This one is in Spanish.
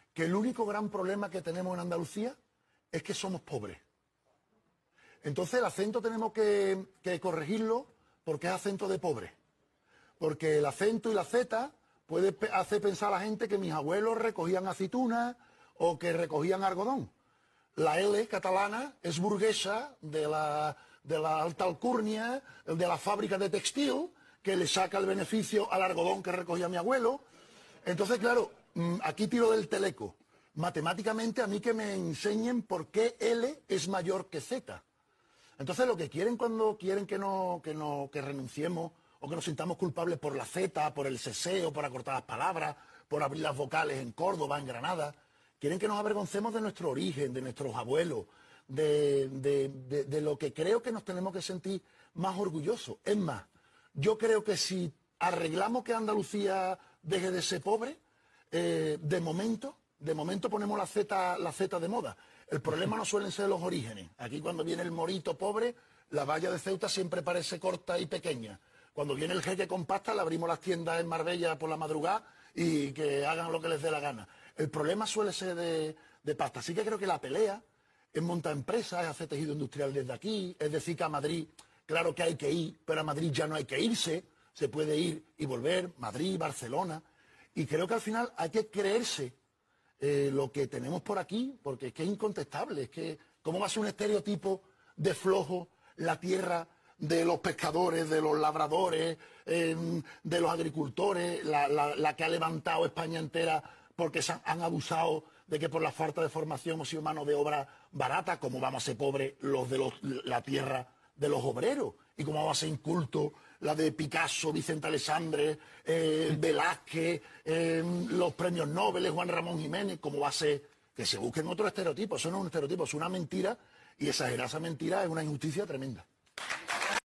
que el único gran problema que tenemos en Andalucía es que somos pobres. Entonces el acento tenemos que corregirlo porque es acento de pobre. Porque el acento y la Z puede hacer pensar a la gente que mis abuelos recogían aceitunas o que recogían algodón. La L catalana es burguesa de la alta alcurnia, de la fábrica de textil, que le saca el beneficio al algodón que recogía mi abuelo. Entonces, claro, aquí tiro del teleco. Matemáticamente a mí que me enseñen por qué L es mayor que Z. Entonces lo que quieren cuando quieren que renunciemos o que nos sintamos culpables por la Z, por el ceseo, por acortar las palabras, por abrir las vocales en Córdoba, en Granada, quieren que nos avergoncemos de nuestro origen, de nuestros abuelos, de lo que creo que nos tenemos que sentir más orgullosos. Es más, yo creo que si arreglamos que Andalucía deje de ser pobre, de momento ponemos la Z de moda. El problema no suelen ser los orígenes. Aquí cuando viene el morito pobre, la valla de Ceuta siempre parece corta y pequeña. Cuando viene el jeque con pasta, le abrimos las tiendas en Marbella por la madrugada y que hagan lo que les dé la gana. El problema suele ser de pasta. Así que creo que la pelea es montar empresas, es hacer tejido industrial desde aquí, es decir que a Madrid, claro que hay que ir, pero a Madrid ya no hay que irse, se puede ir y volver, Madrid, Barcelona. Y creo que al final hay que creerse lo que tenemos por aquí, porque es que es incontestable, es que ¿cómo va a ser un estereotipo de flojo la tierra de los pescadores, de los labradores, de los agricultores, la que ha levantado España entera porque han abusado de que por la falta de formación hemos sido mano de obra barata? ¿Cómo vamos a ser pobres la tierra de los obreros? ¿Y cómo vamos a ser incultos la de Picasso, Vicente Alessandre, Velázquez, los premios Nobel, Juan Ramón Jiménez? ¿Cómo va a ser que se busquen otros estereotipos? Eso no es un estereotipo, es una mentira, y exagerar esa mentira es una injusticia tremenda.